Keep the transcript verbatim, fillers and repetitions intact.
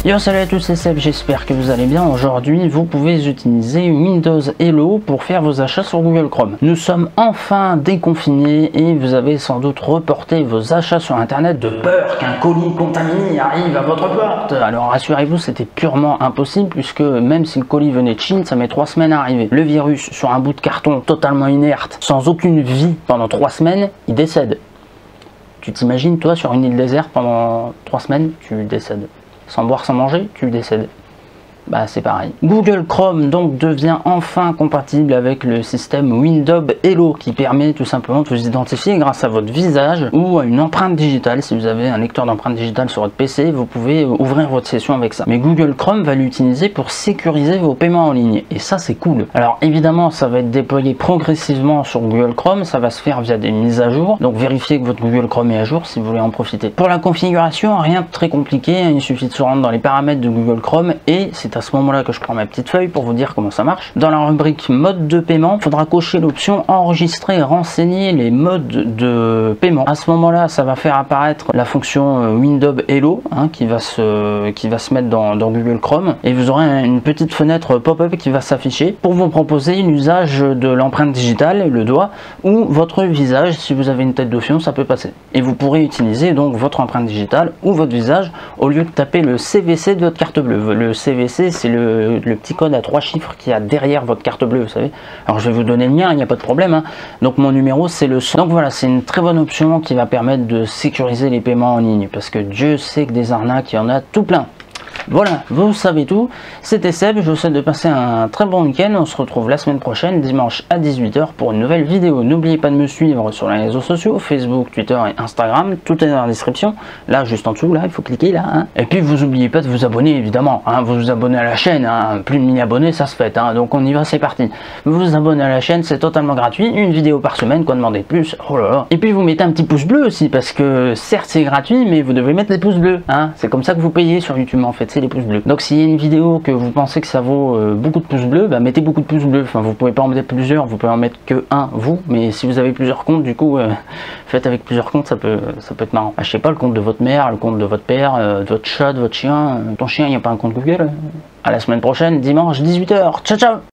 Yo, salut à tous, c'est Seb, j'espère que vous allez bien. Aujourd'hui, vous pouvez utiliser Windows Hello pour faire vos achats sur Google Chrome. Nous sommes enfin déconfinés et vous avez sans doute reporté vos achats sur internet de peur qu'un colis contaminé arrive à votre porte. Alors rassurez-vous, c'était purement impossible puisque même si le colis venait de Chine, ça met trois semaines à arriver. Le virus sur un bout de carton totalement inerte, sans aucune vie pendant trois semaines, il décède. Tu t'imagines, toi, sur une île déserte pendant trois semaines, tu décèdes. Sans boire, sans manger, tu décèdes. Bah c'est pareil. Google Chrome donc devient enfin compatible avec le système Windows Hello qui permet tout simplement de vous identifier grâce à votre visage ou à une empreinte digitale. Si vous avez un lecteur d'empreinte digitale sur votre P C, vous pouvez ouvrir votre session avec ça. Mais Google Chrome va l'utiliser pour sécuriser vos paiements en ligne et ça c'est cool. Alors évidemment ça va être déployé progressivement sur Google Chrome, ça va se faire via des mises à jour. Donc vérifiez que votre Google Chrome est à jour si vous voulez en profiter. Pour la configuration, rien de très compliqué, il suffit de se rendre dans les paramètres de Google Chrome et c'est à ce moment-là que je prends ma petite feuille pour vous dire comment ça marche. Dans la rubrique mode de paiement, il faudra cocher l'option enregistrer et renseigner les modes de paiement. À ce moment-là, ça va faire apparaître la fonction Windows Hello hein, qui va se qui va se mettre dans, dans Google Chrome et vous aurez une petite fenêtre pop-up qui va s'afficher pour vous proposer l'usage de l'empreinte digitale, le doigt, ou votre visage. Si vous avez une tête de fion, ça peut passer. Et vous pourrez utiliser donc votre empreinte digitale ou votre visage au lieu de taper le C V C de votre carte bleue. Le C V C, c'est le Le, le petit code à trois chiffres qui a derrière votre carte bleue, vous savez. Alors je vais vous donner le mien, il n'y a pas de problème hein. Donc mon numéro c'est le cent. Donc voilà, c'est une très bonne option qui va permettre de sécuriser les paiements en ligne parce que Dieu sait que des arnaques il y en a tout plein. Voilà, vous savez tout, c'était Seb, je vous souhaite de passer un très bon week-end, on se retrouve la semaine prochaine, dimanche à dix-huit heures pour une nouvelle vidéo. N'oubliez pas de me suivre sur les réseaux sociaux, Facebook, Twitter et Instagram, tout est dans la description, là juste en dessous, là il faut cliquer là, hein. Et puis vous n'oubliez pas de vous abonner évidemment, hein. Vous vous abonnez à la chaîne, hein. Plus de mille abonnés ça se fait, hein. Donc on y va, c'est parti. Vous vous abonnez à la chaîne, c'est totalement gratuit, une vidéo par semaine, quoi demander de plus, oh là là. Et puis vous mettez un petit pouce bleu aussi, parce que certes c'est gratuit, mais vous devez mettre les pouces bleus, hein. C'est comme ça que vous payez sur YouTube en fait. Les pouces bleus. Donc s'il y a une vidéo que vous pensez que ça vaut euh, beaucoup de pouces bleus, bah, mettez beaucoup de pouces bleus. Enfin vous pouvez pas en mettre plusieurs, vous pouvez en mettre que un vous, mais si vous avez plusieurs comptes, du coup euh, faites avec plusieurs comptes, ça peut ça peut être marrant. Bah, je sais pas, le compte de votre mère, le compte de votre père, euh, de votre chat, de votre chien, euh, ton chien, il n'y a pas un compte Google. À la semaine prochaine, dimanche dix-huit heures. Ciao ciao.